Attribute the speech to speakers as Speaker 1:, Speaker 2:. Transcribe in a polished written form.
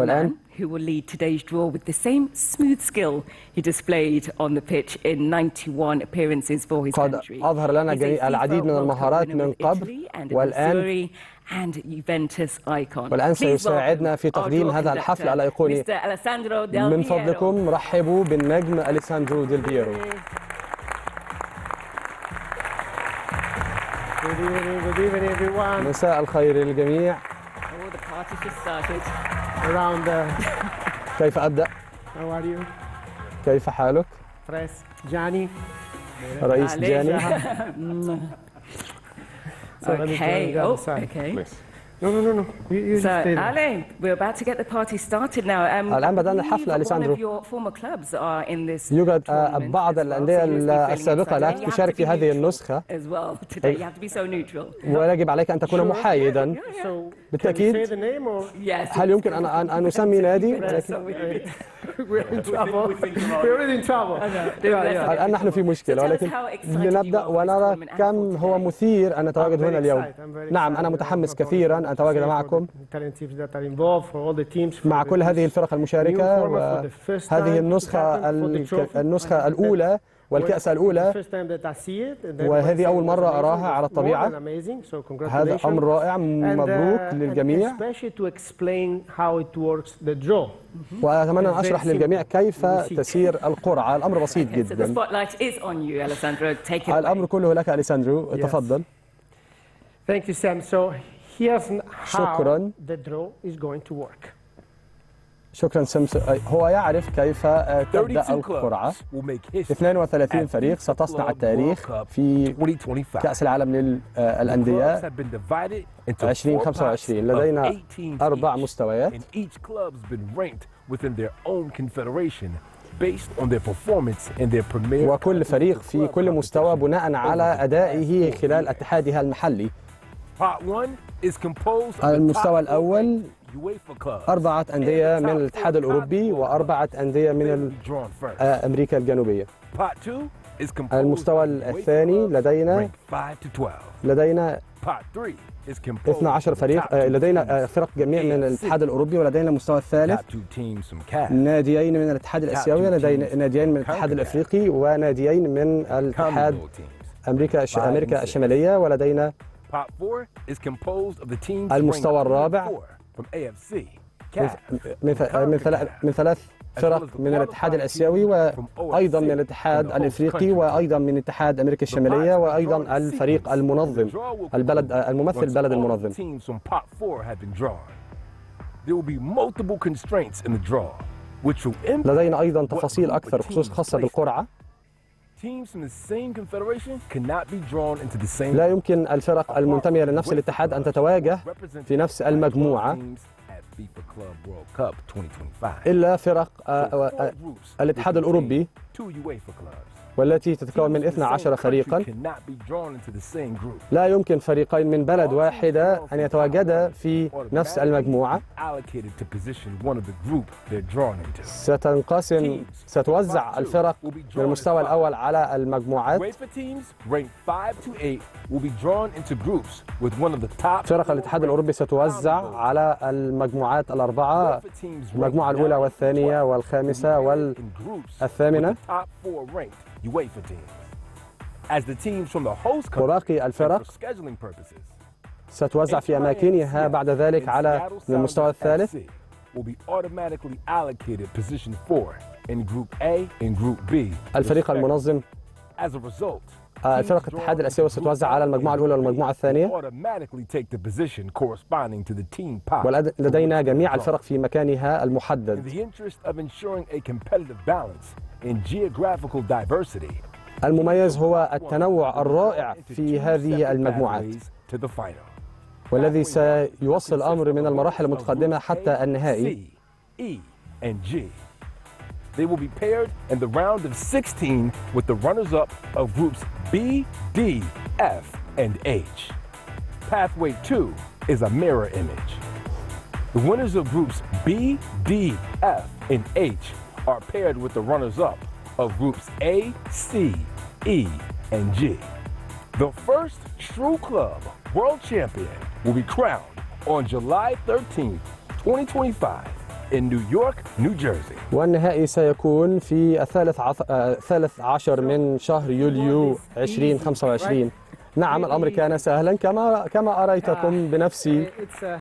Speaker 1: والآن
Speaker 2: who will lead today's draw with the same smooth skill he displayed on the pitch in 91 appearances for his
Speaker 1: قد
Speaker 2: country.
Speaker 1: أظهر لنا العديد من المهارات من قبل والآن سيساعدنا في تقديم هذا الحفل على أيقوني. من فضلكم رحبوا بالنجم أليساندرو ديل بييرو.
Speaker 3: Good evening, everyone.
Speaker 1: مساء الخير للجميع. كيف أبدأ؟
Speaker 3: How are you?
Speaker 1: كيف حالك؟
Speaker 3: جاني.
Speaker 1: رئيس جاني.
Speaker 2: Okay. Okay.
Speaker 3: No. You
Speaker 2: so, Ale, we're about to get the party started now.
Speaker 1: الآن بدأنا الحفل أليساندرو. يوجد بعض الأندية السابقة لا تشارك في هذه النسخة. ويجب عليك أن تكون محايدا. بالتأكيد. هل يمكن أن أسمي نادي؟ الآن نحن في مشكلة، ولكن لنبدأ ونرى كم هو مثير أن نتواجد هنا اليوم. نعم، أنا متحمس كثيرا أن أتواجد معكم مع كل هذه الفرق المشاركة، وهذه النسخة الأولى والكأس الأولى، وهذه أول مرة أراها على الطبيعة. هذا أمر رائع، مبروك للجميع. وأتمنى أن أشرح للجميع كيف تسير القرعة. الأمر بسيط جدا. الأمر كله لك أليساندرو، تفضل. شكرا. شكرا سمس. هو يعرف كيف تبدأ القرعة. 32 فريق ستصنع التاريخ في كأس العالم للأندية 2025. لدينا 4 مستويات، وكل فريق في كل مستوى بناء على أدائه خلال اتحادها المحلي. المستوى الأول 4 أندية من الاتحاد الأوروبي و4 أندية من أمريكا الجنوبية. المستوى الثاني لدينا 12 فريق، لدينا فرق جميع من الاتحاد الأوروبي، ولدينا المستوى الثالث ناديين من الاتحاد الآسيوي، لدينا ناديين من الاتحاد الأفريقي، وناديين من الاتحاد أمريكا الشمالية، ولدينا المستوى الرابع من 3 فرق من الاتحاد الآسيوي، وأيضا من الاتحاد الأفريقي، وأيضا من اتحاد أمريكا الشمالية، وأيضا الفريق المنظم الممثل البلد المنظم. لدينا أيضا تفاصيل أكثر خاصة بالقرعة. لا يمكن الفرق المنتمية لنفس الاتحاد أن تتواجه في نفس المجموعة إلا فرق الاتحاد الأوروبي، والتي تتكون من 12 فريقا. لا يمكن فريقين من بلد واحدة أن يتواجدا في نفس المجموعة. ستوزع الفرق من المستوى الأول على المجموعات. فرق الاتحاد الأوروبي ستوزع على المجموعات الأربعة، المجموعة الأولى والثانية والخامسة والثامنة. وباقي الفرق ستوزع في أماكنها بعد ذلك على المستوى الثالث. الفريق المنظم الفرق الاتحاد الآسيوي ستوزع على المجموعة الأولى والمجموعة الثانية، ولدينا جميع الفرق في مكانها المحدد. المميز هو التنوع الرائع في هذه المجموعات، والذي سيوصل الأمر من المراحل المتقدمة حتى النهائي.
Speaker 4: They will be paired in the round of 16 with the runners-up of groups B, D, F, and H. Pathway 2 is a mirror image. The winners of groups B, D, F, and H are paired with the runners-up of groups A, C, E, and G. The first true club world champion will be crowned on July 13th, 2025 in New York, New Jersey.
Speaker 1: والنهائي سيكون في 13 من شهر يوليو 2025. نعم الأمر كان سهلا كما أريتكم بنفسي.